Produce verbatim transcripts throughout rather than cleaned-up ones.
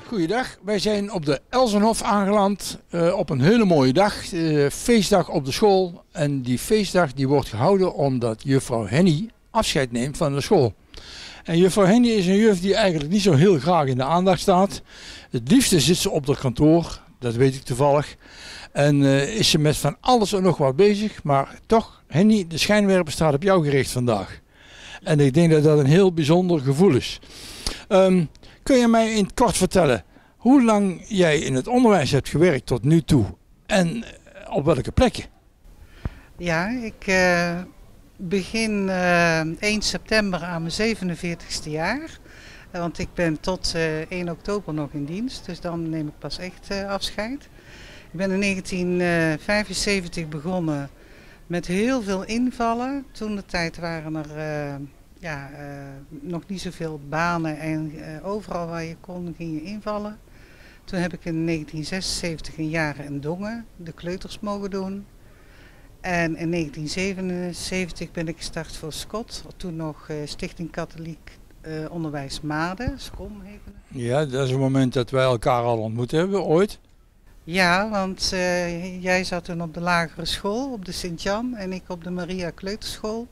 Goeiedag, wij zijn op de Elsenhof aangeland uh, op een hele mooie dag, uh, feestdag op de school. En die feestdag die wordt gehouden omdat juffrouw Henny afscheid neemt van de school. En juffrouw Henny is een juf die eigenlijk niet zo heel graag in de aandacht staat. Het liefste zit ze op haar kantoor, dat weet ik toevallig. En uh, is ze met van alles en nog wat bezig, maar toch, Henny, de schijnwerper staat op jou gericht vandaag. En ik denk dat dat een heel bijzonder gevoel is. Um, kun je mij in het kort vertellen hoe lang jij in het onderwijs hebt gewerkt tot nu toe en op welke plekken? Ja, ik uh, begin uh, één september aan mijn zevenenveertigste jaar. Uh, want ik ben tot uh, één oktober nog in dienst, dus dan neem ik pas echt uh, afscheid. Ik ben in negentien vijfenzeventig begonnen met heel veel invallen. Toen de tijd waren er uh, ja, uh, nog niet zoveel banen en uh, overal waar je kon ging je invallen. Toen heb ik in negentien zesenzeventig een jaar in Dongen de kleuters mogen doen. En in negentien zevenenzeventig ben ik gestart voor Scott, toen nog uh, Stichting Katholiek uh, Onderwijs Maden, SCOM heette het. Ja, dat is het moment dat wij elkaar al ontmoet hebben, ooit. Ja, want uh, jij zat toen op de lagere school, op de Sint-Jan, en ik op de Maria Kleuterschool.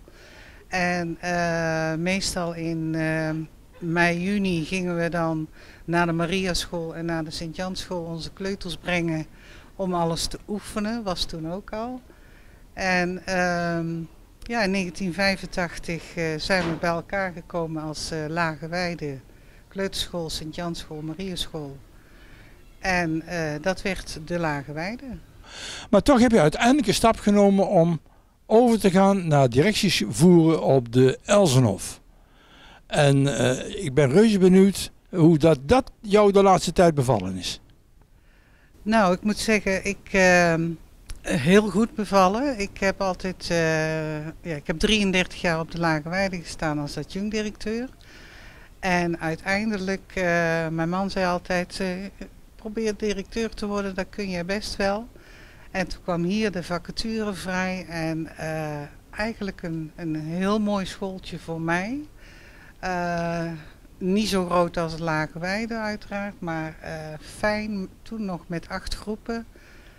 En uh, meestal in uh, mei, juni gingen we dan naar de Maria School en naar de Sint-Jan School onze kleuters brengen om alles te oefenen, was toen ook al. En uh, ja, in negentien vijfentachtig uh, zijn we bij elkaar gekomen als uh, Lageweide, Kleuterschool, Sint-Jan School, Maria School. En uh, dat werd de Lageweide. Maar toch heb je uiteindelijk een stap genomen om over te gaan naar directies voeren op de Elsenhof. En uh, ik ben reuze benieuwd hoe dat, dat jou de laatste tijd bevallen is. Nou, ik moet zeggen, ik uh, heel goed bevallen. Ik heb altijd, uh, ja, ik heb drieëndertig jaar op de Lageweide gestaan als adjunct-directeur. En uiteindelijk, uh, mijn man zei altijd, uh, probeer directeur te worden, dat kun je best wel. En toen kwam hier de vacature vrij en uh, eigenlijk een, een heel mooi schooltje voor mij. Uh, niet zo groot als het Lageweide uiteraard, maar uh, fijn, toen nog met acht groepen.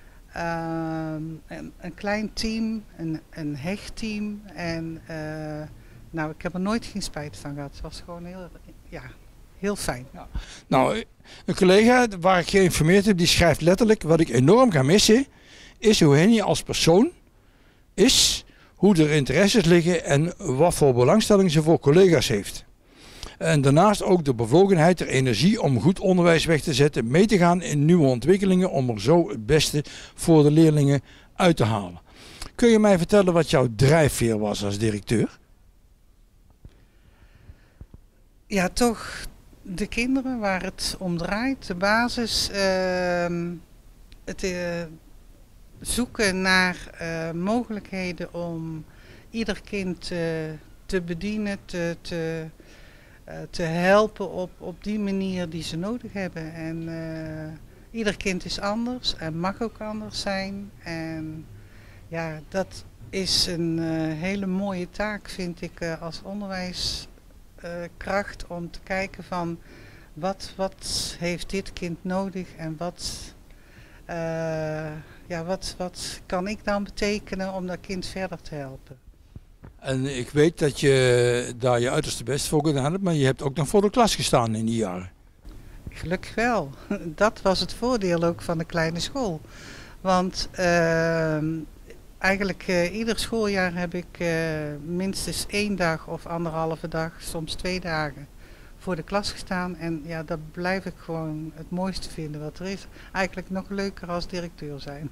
Uh, een, een klein team, een, een hecht team en uh, nou, ik heb er nooit geen spijt van gehad. Het was gewoon heel, ja, heel fijn. Ja. Nou, een collega waar ik geïnformeerd heb, die schrijft letterlijk: wat ik enorm ga missen, is hoe Henny als persoon is, hoe er interesses liggen en wat voor belangstelling ze voor collega's heeft. En daarnaast ook de bevlogenheid, de energie om goed onderwijs weg te zetten, mee te gaan in nieuwe ontwikkelingen om er zo het beste voor de leerlingen uit te halen. Kun je mij vertellen wat jouw drijfveer was als directeur? Ja, toch de kinderen waar het om draait, de basis, uh, het uh, zoeken naar uh, mogelijkheden om ieder kind uh, te bedienen, te, te, uh, te helpen op, op die manier die ze nodig hebben. En uh, ieder kind is anders en mag ook anders zijn. En ja, dat is een uh, hele mooie taak, vind ik, uh, als onderwijs. Uh, kracht om te kijken van wat, wat heeft dit kind nodig en wat, uh, ja, wat, wat kan ik dan betekenen om dat kind verder te helpen. En ik weet dat je daar je uiterste best voor gedaan hebt, maar je hebt ook nog voor de klas gestaan in die jaren. Gelukkig wel. Dat was het voordeel ook van de kleine school. Want uh, Eigenlijk uh, ieder schooljaar heb ik uh, minstens één dag of anderhalve dag, soms twee dagen voor de klas gestaan. En ja, dat blijf ik gewoon het mooiste vinden wat er is. Eigenlijk nog leuker als directeur zijn.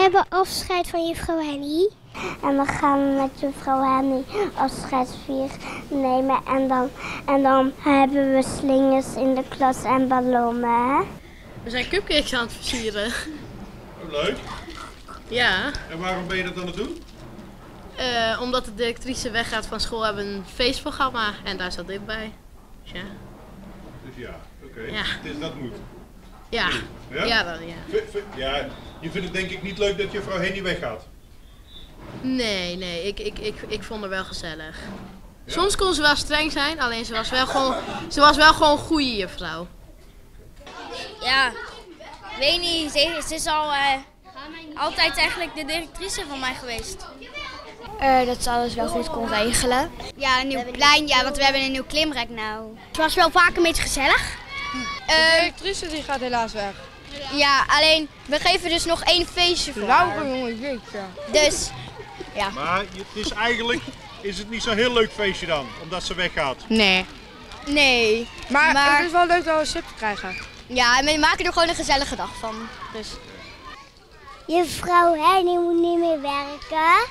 hebben afscheid van juffrouw Henny. En dan gaan we met juffrouw Henny afscheidsvier nemen. En dan, en dan hebben we slingers in de klas en ballonnen. Hè? We zijn cupcakes aan het versieren. Oh, leuk. Ja. En waarom ben je dat aan het doen? Uh, omdat de directrice weggaat van school, hebben we een feestprogramma. En daar zat dit bij. Dus ja. Dus ja, oké. Okay. Ja. Dus dat moet. Ja. Ja? Ja, dan, ja. V v ja. Je vindt het denk ik niet leuk dat juffrouw Henny weggaat? Nee, nee. Ik, ik, ik, ik vond haar wel gezellig. Ja? Soms kon ze wel streng zijn, alleen ze was wel gewoon, ze was wel gewoon een goede juffrouw. Ja, weet niet. Ze, ze is al uh, altijd eigenlijk de directrice van mij geweest. Uh, dat ze alles wel goed kon regelen. Ja, een nieuw plein, ja, want we hebben een nieuw klimrek nou. Het was wel vaak een beetje gezellig. De directrice die gaat helaas weg. Ja, alleen we geven dus nog één feestje voor haar. Jongen, jeetje. Dus, ja. Maar het is eigenlijk, is het niet zo'n heel leuk feestje dan, omdat ze weggaat? Nee. Nee. Maar, maar het is wel leuk dat we sip krijgen. Ja, en we maken er gewoon een gezellige dag van. Dus. Juffrouw Henny moet niet meer werken.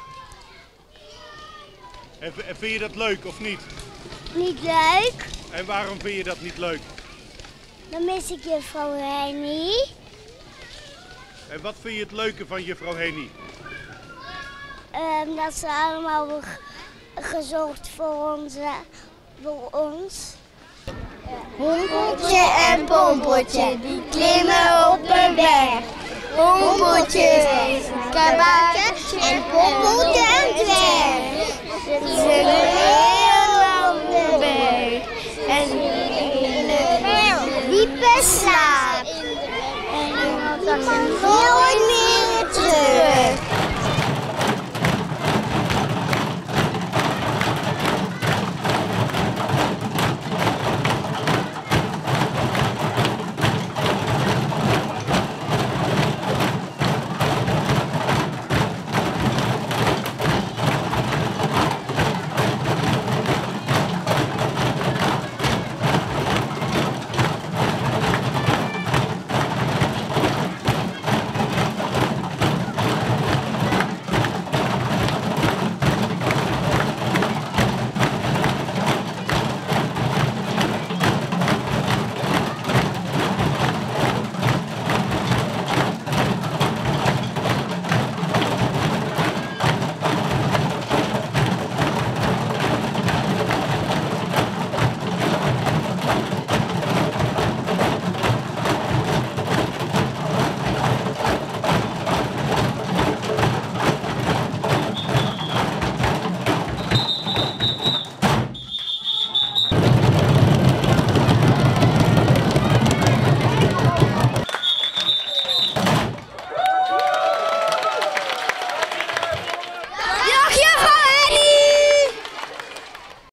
En, en vind je dat leuk of niet? Niet leuk. En waarom vind je dat niet leuk? Dan mis ik juffrouw Henny. En wat vind je het leuke van juffrouw Henny? Um, dat ze allemaal gezorgd voor, onze, voor ons. Hompeltje en pompeltje, die klimmen op een berg. Hompeltje, kabaatje en pompeltje en